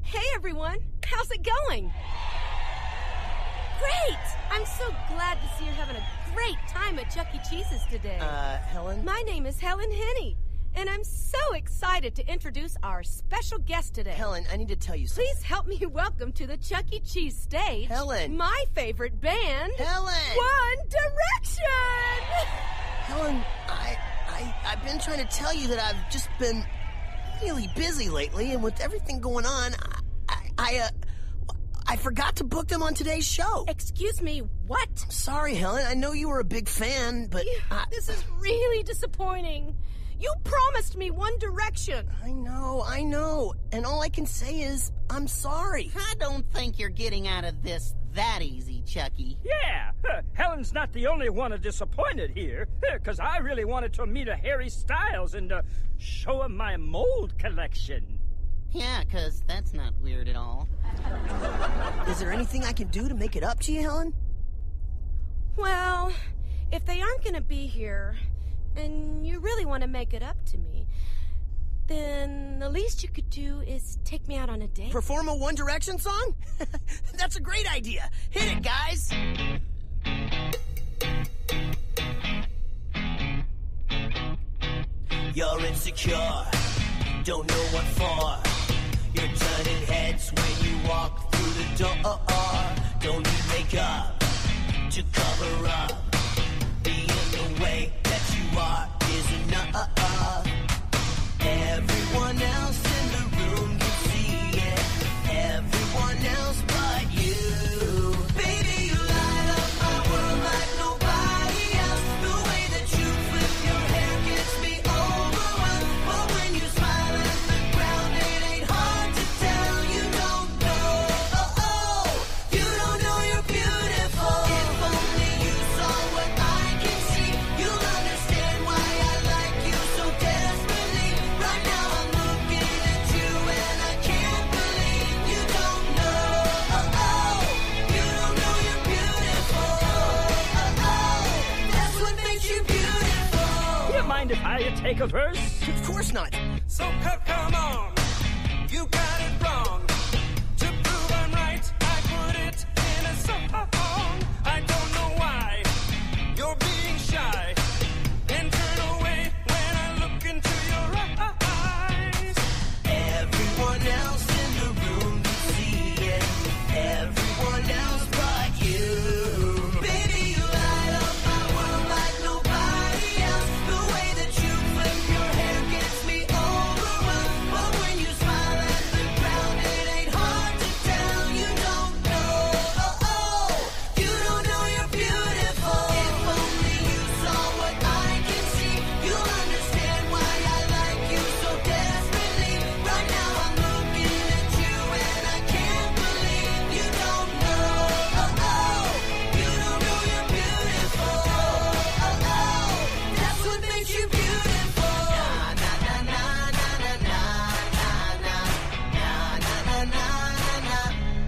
Hey, everyone. How's it going? Great! I'm so glad to see you're having a great time at Chuck E. Cheese's today. Helen? My name is Helen Henney, and I'm so excited to introduce our special guest today. Helen, I need to tell you something. Please help me welcome to the Chuck E. Cheese stage... Helen! my favorite band... Helen! One Direction! Helen, I've been trying to tell you that I've just been really busy lately, and with everything going on, I forgot to book them on today's show. Excuse me, what? Sorry, Helen. I know you were a big fan, but... This is really disappointing. You promised me One Direction. I know. And all I can say is, I'm sorry. I don't think you're getting out of this that easy, Chucky. Yeah, Helen's not the only one disappointed here, because I really wanted to meet a Harry Styles and show him my mold collection. Yeah, because that's not weird at all. Is there anything I can do to make it up to you, Helen? Well, if they aren't going to be here, and you really want to make it up to me, then the least you could do is take me out on a date. Perform a One Direction song? That's a great idea. Hit it, guys. You're insecure, don't know what for. You're turning heads when you walk through the door. Don't need makeup to cover up. Being the way that you are is enough. Everyone else in the room can see it. Everyone else but you. Baby, you light up my world like nobody else. The way that you flip your hair gets me overwhelmed. But when you smile at the ground, it ain't hard to tell. You don't know, you don't know you're beautiful. If only you saw what I can see, you'll understand why I like you so desperately. Right now I'm looking at you and I can't believe you don't know, you don't know you're beautiful. That's what makes you beautiful. Do you mind if I take a verse? Of course not. So come on, you got it wrong. To prove I'm right, I put it in a song. I don't know why you're being shy and turn away when I look into your eyes. Everyone else in the room can see it. Everyone else but you. Baby, you light up my world like nobody else. The way that you flip your hair gets me overwhelmed. But when you smile at the ground, it ain't hard to tell. You don't know, you don't know you're beautiful. If only you saw what I can see, you'll understand why I like you so desperately. Right now I'm looking at you and I can't believe you don't know, you don't know you're beautiful. That's what makes you beautiful. Na na na na na na na na na na na na.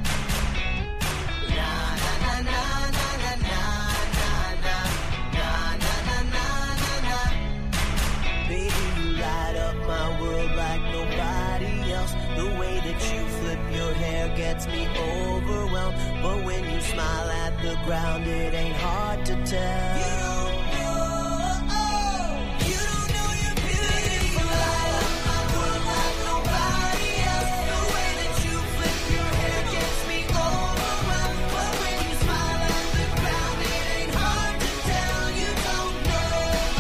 Na na na na na na na na na na. Baby, you light up my world like nobody else. The way that you flip your hair gets me overwhelmed. But when you smile at the ground, it ain't hard to tell. You don't know you're beautiful. You light up my world like nobody else. The way that you flip your hair gets me overwhelmed. But when you smile at the ground, it ain't hard to tell. You don't know,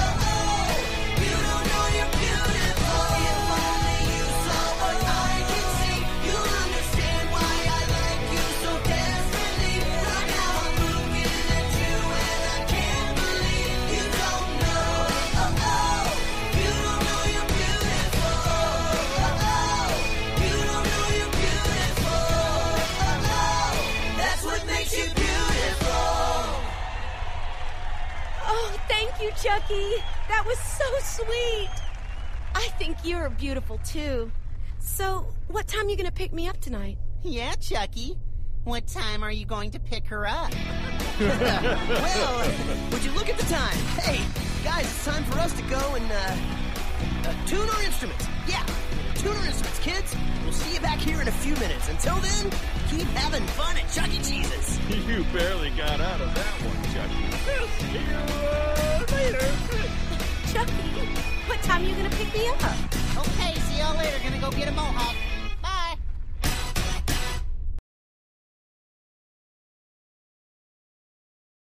you're beautiful. If only you saw what I can see, you'll understand why I like you so desperately. Right now I'm looking at you and I can't believe you don't know, you don't know you're beautiful. You don't know you're beautiful. That's what makes you beautiful. Oh, thank you, Chucky. That was so sweet. I think you're beautiful, too. So, what time are you going to pick me up tonight? Yeah, Chucky. What time are you going to pick her up? Well, would you look at the time? Hey, guys, it's time for us to go and tune our instruments. Yeah, tuner instruments, kids. We'll see you back here in a few minutes. Until then, keep having fun at Chuck E. Cheese's. You barely got out of that one, Chucky. See you later. Chucky, what time are you gonna pick me up? Okay, see y'all later. Gonna go get a mohawk.